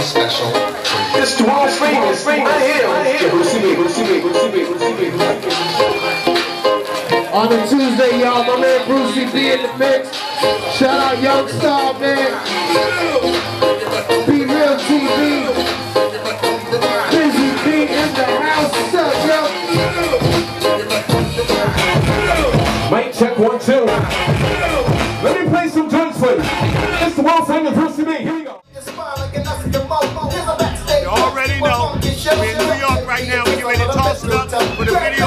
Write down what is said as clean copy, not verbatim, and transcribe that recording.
special for you. It's the world famous. On a Tuesday, y'all, my man Brucey B in the mix. Shout out Young Star, man. Be Real TV. Busy B in the house. What's up, yo? Mic check 1, 2. Let me play some drums for you. It's the world famous Brucey B. Here we go. You already know. We're in New York right now. We're getting ready to toss it up for the video.